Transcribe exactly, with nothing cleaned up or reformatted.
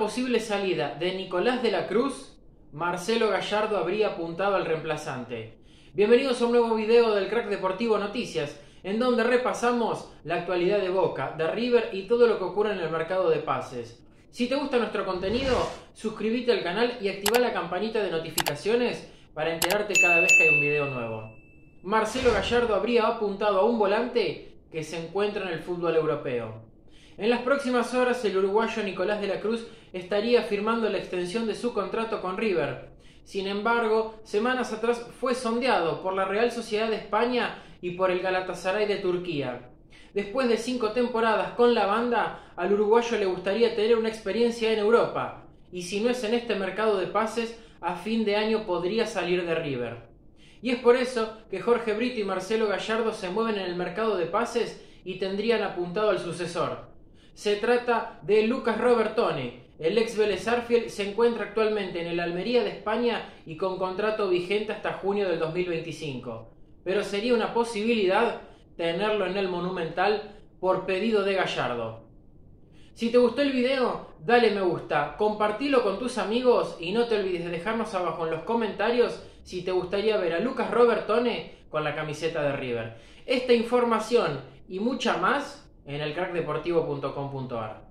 posible salida de Nicolás de la Cruz, Marcelo Gallardo habría apuntado al reemplazante. Bienvenidos a un nuevo video del Crack Deportivo Noticias, en donde repasamos la actualidad de Boca, de River y todo lo que ocurre en el mercado de pases. Si te gusta nuestro contenido, suscríbete al canal y activa la campanita de notificaciones para enterarte cada vez que hay un video nuevo. Marcelo Gallardo habría apuntado a un volante que se encuentra en el fútbol europeo. En las próximas horas el uruguayo Nicolás de la Cruz estaría firmando la extensión de su contrato con River. Sin embargo, semanas atrás fue sondeado por la Real Sociedad de España y por el Galatasaray de Turquía. Después de cinco temporadas con la banda, al uruguayo le gustaría tener una experiencia en Europa, y si no es en este mercado de pases, a fin de año podría salir de River. Y es por eso que Jorge Brito y Marcelo Gallardo se mueven en el mercado de pases y tendrían apuntado al sucesor. Se trata de Lucas Robertone. El ex Vélez Sarsfield se encuentra actualmente en el Almería de España y con contrato vigente hasta junio del dos mil veinticinco. Pero sería una posibilidad tenerlo en el Monumental por pedido de Gallardo. Si te gustó el video, dale me gusta, compartilo con tus amigos y no te olvides de dejarnos abajo en los comentarios si te gustaría ver a Lucas Robertone con la camiseta de River. Esta información y mucha más en el crack deportivo punto com punto ar.